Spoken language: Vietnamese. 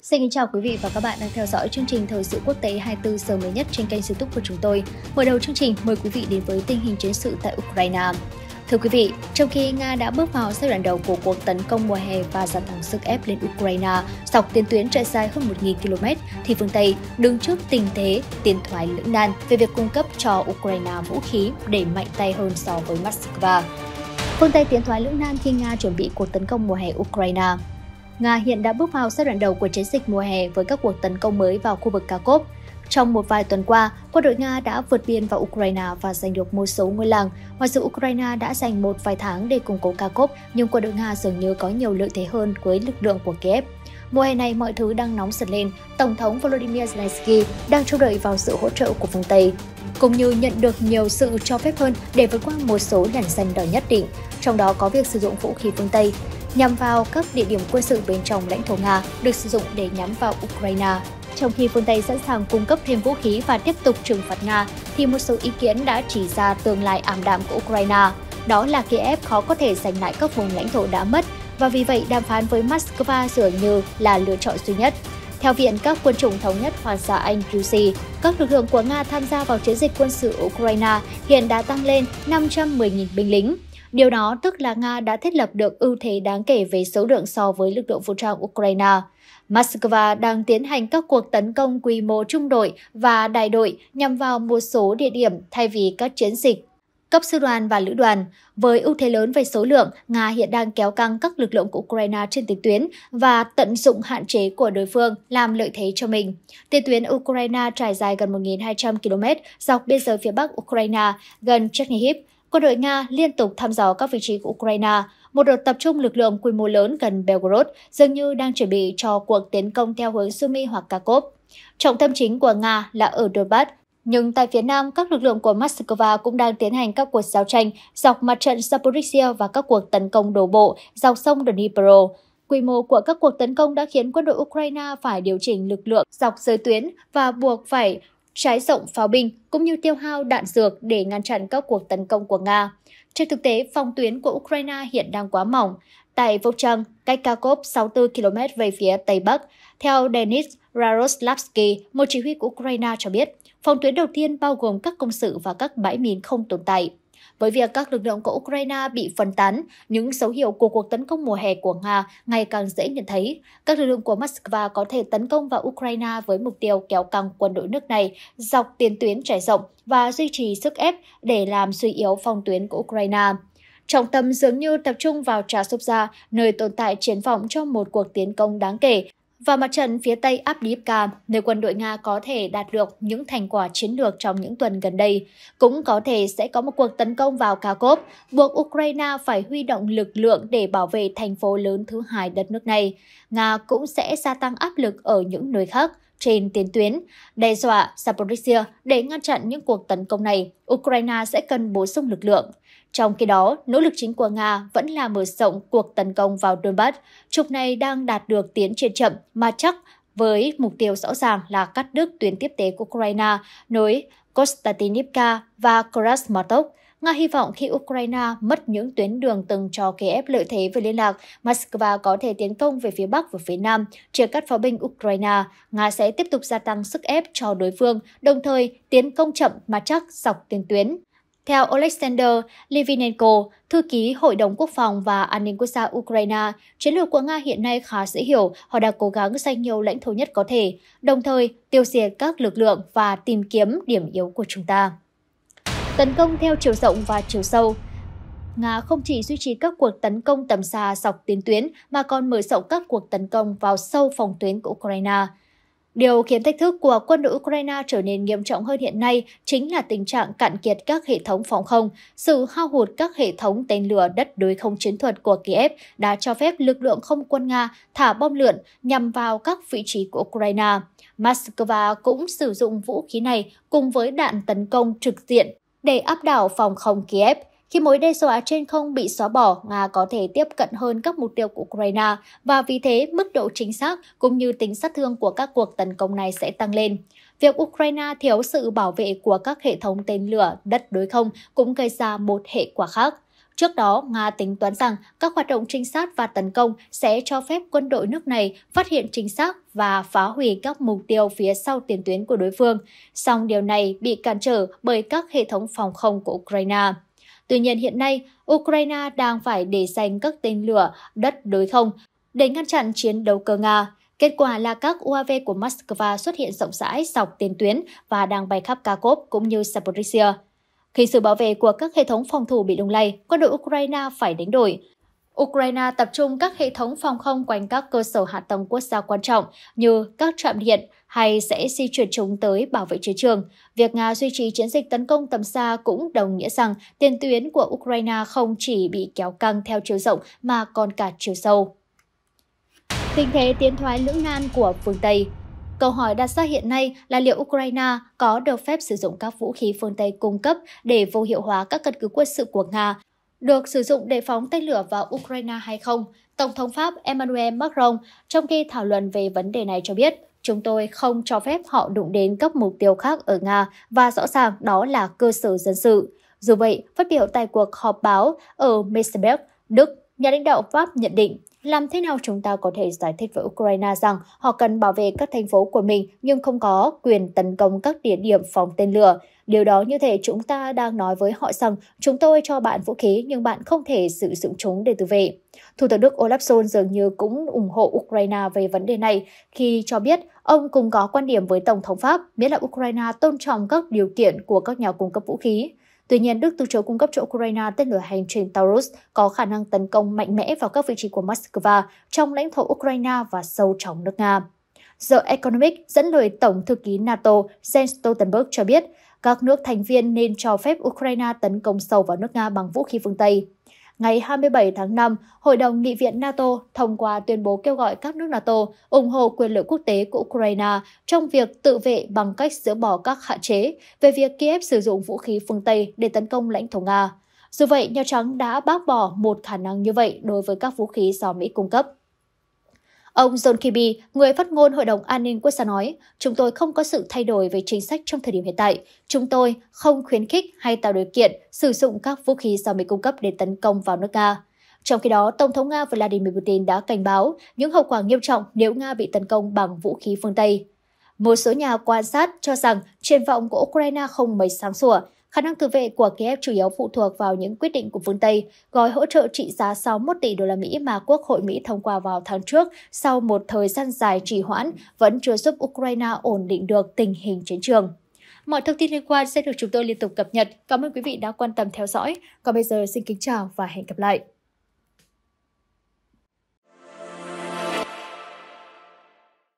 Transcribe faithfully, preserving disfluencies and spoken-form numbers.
Xin kính chào quý vị và các bạn đang theo dõi chương trình Thời sự quốc tế hai mươi tư giờ mới nhất trên kênh YouTube của chúng tôi. Mở đầu chương trình, mời quý vị đến với tình hình chiến sự tại Ukraine. Thưa quý vị, trong khi Nga đã bước vào giai đoạn đầu của cuộc tấn công mùa hè và gia tăng sức ép lên Ukraine dọc tiền tuyến trải dài hơn một nghìn ki lô mét, thì phương Tây đứng trước tình thế tiến thoái lưỡng nan về việc cung cấp cho Ukraine vũ khí để mạnh tay hơn so với Moscow. Phương Tây tiến thoái lưỡng nan khi Nga chuẩn bị cuộc tấn công mùa hè Ukraine. Nga hiện đã bước vào giai đoạn đầu của chiến dịch mùa hè với các cuộc tấn công mới vào khu vực Kharkov. Trong một vài tuần qua, quân đội Nga đã vượt biên vào Ukraine và giành được một số ngôi làng. Mặc dù Ukraine đã dành một vài tháng để củng cố Kharkov, nhưng quân đội Nga dường như có nhiều lợi thế hơn với lực lượng của Kiev. Mùa hè này mọi thứ đang nóng dần lên, Tổng thống Volodymyr Zelensky đang trông đợi vào sự hỗ trợ của phương Tây, cũng như nhận được nhiều sự cho phép hơn để vượt qua một số làn danh đỏ nhất định, trong đó có việc sử dụng vũ khí phương Tây nhằm vào các địa điểm quân sự bên trong lãnh thổ Nga được sử dụng để nhắm vào Ukraine. Trong khi phương Tây sẵn sàng cung cấp thêm vũ khí và tiếp tục trừng phạt Nga, thì một số ý kiến đã chỉ ra tương lai ảm đạm của Ukraine. Đó là Kiev khó có thể giành lại các vùng lãnh thổ đã mất, và vì vậy đàm phán với Moscow dường như là lựa chọn duy nhất. Theo Viện các quân chủng thống nhất Hoàng gia Anh u ca, các lực lượng của Nga tham gia vào chiến dịch quân sự Ukraine hiện đã tăng lên năm trăm mười nghìn binh lính. Điều đó tức là Nga đã thiết lập được ưu thế đáng kể về số lượng so với lực lượng vũ trang Ukraine. Moscow đang tiến hành các cuộc tấn công quy mô trung đội và đại đội nhằm vào một số địa điểm thay vì các chiến dịch cấp sư đoàn và lữ đoàn. Với ưu thế lớn về số lượng, Nga hiện đang kéo căng các lực lượng của Ukraine trên tiền tuyến và tận dụng hạn chế của đối phương làm lợi thế cho mình. Tiền tuyến Ukraine trải dài gần một nghìn hai trăm ki lô mét dọc biên giới phía bắc Ukraine, gần Chernihiv. Quân đội Nga liên tục thăm dò các vị trí của Ukraine. Một đợt tập trung lực lượng quy mô lớn gần Belgorod dường như đang chuẩn bị cho cuộc tiến công theo hướng Sumy hoặc Kharkov. Trọng tâm chính của Nga là ở Donbass, nhưng tại phía nam, các lực lượng của Moscow cũng đang tiến hành các cuộc giao tranh dọc mặt trận Zaporizhia và các cuộc tấn công đổ bộ dọc sông Dnipro. Quy mô của các cuộc tấn công đã khiến quân đội Ukraine phải điều chỉnh lực lượng dọc giới tuyến và buộc phải trái rộng pháo binh cũng như tiêu hao đạn dược để ngăn chặn các cuộc tấn công của Nga. Trên thực tế, phòng tuyến của Ukraine hiện đang quá mỏng. Tại Volchansk, cách Kharkov sáu mươi tư ki lô mét về phía tây bắc, theo Denis Yaroslavsky, một chỉ huy của Ukraine cho biết, phòng tuyến đầu tiên bao gồm các công sự và các bãi mìn không tồn tại. Với việc các lực lượng của Ukraine bị phân tán, những dấu hiệu của cuộc tấn công mùa hè của Nga ngày càng dễ nhận thấy. Các lực lượng của Moscow có thể tấn công vào Ukraine với mục tiêu kéo căng quân đội nước này dọc tiền tuyến trải rộng và duy trì sức ép để làm suy yếu phòng tuyến của Ukraine. Trọng tâm dường như tập trung vào Chasiv, nơi tồn tại triển vọng cho một cuộc tiến công đáng kể, và mặt trận phía tây Avdiivka, nơi quân đội Nga có thể đạt được những thành quả chiến lược trong những tuần gần đây. Cũng có thể sẽ có một cuộc tấn công vào Kharkov, buộc Ukraine phải huy động lực lượng để bảo vệ thành phố lớn thứ hai đất nước này. Nga cũng sẽ gia tăng áp lực ở những nơi khác trên tiền tuyến, đe dọa Zaporizhia. Để ngăn chặn những cuộc tấn công này, Ukraine sẽ cần bổ sung lực lượng. Trong khi đó, nỗ lực chính của Nga vẫn là mở rộng cuộc tấn công vào Donbass. Trục này đang đạt được tiến triển chậm mà chắc, với mục tiêu rõ ràng là cắt đứt tuyến tiếp tế của Ukraine nối Konstantinivka và Krasmatorsk. Nga hy vọng khi Ukraine mất những tuyến đường từng cho Kiev lợi thế về liên lạc, Moscow có thể tiến công về phía Bắc và phía Nam, chia cắt pháo binh Ukraine. Nga sẽ tiếp tục gia tăng sức ép cho đối phương, đồng thời tiến công chậm mà chắc dọc tiền tuyến. Theo Alexander Litvinenko, thư ký Hội đồng Quốc phòng và An ninh quốc gia Ukraine, chiến lược của Nga hiện nay khá dễ hiểu. Họ đang cố gắng giành nhiều lãnh thổ nhất có thể, đồng thời tiêu diệt các lực lượng và tìm kiếm điểm yếu của chúng ta. Tấn công theo chiều rộng và chiều sâu. Nga không chỉ duy trì các cuộc tấn công tầm xa dọc tiền tuyến mà còn mở rộng các cuộc tấn công vào sâu phòng tuyến của Ukraine. Điều khiến thách thức của quân đội Ukraine trở nên nghiêm trọng hơn hiện nay chính là tình trạng cạn kiệt các hệ thống phòng không. Sự hao hụt các hệ thống tên lửa đất đối không chiến thuật của Kiev đã cho phép lực lượng không quân Nga thả bom lượn nhằm vào các vị trí của Ukraine. Moscow cũng sử dụng vũ khí này cùng với đạn tấn công trực diện để áp đảo phòng không Kiev. Khi mối đe dọa trên không bị xóa bỏ, Nga có thể tiếp cận hơn các mục tiêu của Ukraine và vì thế mức độ chính xác cũng như tính sát thương của các cuộc tấn công này sẽ tăng lên. Việc Ukraine thiếu sự bảo vệ của các hệ thống tên lửa đất đối không cũng gây ra một hệ quả khác. Trước đó, Nga tính toán rằng các hoạt động trinh sát và tấn công sẽ cho phép quân đội nước này phát hiện chính xác và phá hủy các mục tiêu phía sau tiền tuyến của đối phương. Song điều này bị cản trở bởi các hệ thống phòng không của Ukraine. Tuy nhiên hiện nay, Ukraine đang phải để dành các tên lửa đất đối không để ngăn chặn chiến đấu cơ Nga. Kết quả là các u a vê của Moscow xuất hiện rộng rãi dọc tiền tuyến và đang bay khắp Kharkov cũng như Zaporizhia. Khi sự bảo vệ của các hệ thống phòng thủ bị lung lay, quân đội Ukraine phải đánh đổi. Ukraine tập trung các hệ thống phòng không quanh các cơ sở hạ tầng quốc gia quan trọng như các trạm điện hay sẽ di chuyển chúng tới bảo vệ chiến trường. Việc Nga duy trì chiến dịch tấn công tầm xa cũng đồng nghĩa rằng tiền tuyến của Ukraine không chỉ bị kéo căng theo chiều rộng mà còn cả chiều sâu. Tình thế tiến thoái lưỡng nan của phương Tây. Câu hỏi đặt ra hiện nay là liệu Ukraine có được phép sử dụng các vũ khí phương Tây cung cấp để vô hiệu hóa các căn cứ quân sự của Nga, được sử dụng để phóng tên lửa vào Ukraine hay không? Tổng thống Pháp Emmanuel Macron trong khi thảo luận về vấn đề này cho biết, chúng tôi không cho phép họ đụng đến các mục tiêu khác ở Nga và rõ ràng đó là cơ sở dân sự. Dù vậy, phát biểu tại cuộc họp báo ở Meseberg, Đức, nhà lãnh đạo Pháp nhận định, làm thế nào chúng ta có thể giải thích với Ukraine rằng họ cần bảo vệ các thành phố của mình nhưng không có quyền tấn công các địa điểm phóng tên lửa. Điều đó như thể chúng ta đang nói với họ rằng chúng tôi cho bạn vũ khí nhưng bạn không thể sử dụng chúng để tự vệ. Thủ tướng Đức Olaf Scholz dường như cũng ủng hộ Ukraine về vấn đề này khi cho biết ông cùng có quan điểm với Tổng thống Pháp miễn là Ukraine tôn trọng các điều kiện của các nhà cung cấp vũ khí. Tuy nhiên, Đức từ chối cung cấp cho Ukraine tên lửa hành trình Taurus có khả năng tấn công mạnh mẽ vào các vị trí của Moscow trong lãnh thổ Ukraine và sâu trong nước Nga. The Economic dẫn lời Tổng thư ký NATO Jens Stoltenberg cho biết các nước thành viên nên cho phép Ukraine tấn công sâu vào nước Nga bằng vũ khí phương Tây. Ngày hai mươi bảy tháng năm, Hội đồng Nghị viện NATO thông qua tuyên bố kêu gọi các nước NATO ủng hộ quyền lợi quốc tế của Ukraine trong việc tự vệ bằng cách dỡ bỏ các hạn chế về việc Kiev sử dụng vũ khí phương Tây để tấn công lãnh thổ Nga. Dù vậy, Nhà Trắng đã bác bỏ một khả năng như vậy đối với các vũ khí do Mỹ cung cấp. Ông John Kirby, người phát ngôn Hội đồng An ninh Quốc gia nói, chúng tôi không có sự thay đổi về chính sách trong thời điểm hiện tại. Chúng tôi không khuyến khích hay tạo điều kiện sử dụng các vũ khí do Mỹ cung cấp để tấn công vào nước Nga. Trong khi đó, Tổng thống Nga Vladimir Putin đã cảnh báo những hậu quả nghiêm trọng nếu Nga bị tấn công bằng vũ khí phương Tây. Một số nhà quan sát cho rằng triển vọng của Ukraine không mấy sáng sủa. Khả năng tự vệ của Kiev chủ yếu phụ thuộc vào những quyết định của phương Tây, gói hỗ trợ trị giá sáu mươi mốt tỷ đô la Mỹ mà Quốc hội Mỹ thông qua vào tháng trước sau một thời gian dài trì hoãn vẫn chưa giúp Ukraine ổn định được tình hình chiến trường. Mọi thông tin liên quan sẽ được chúng tôi liên tục cập nhật. Cảm ơn quý vị đã quan tâm theo dõi. Còn bây giờ xin kính chào và hẹn gặp lại.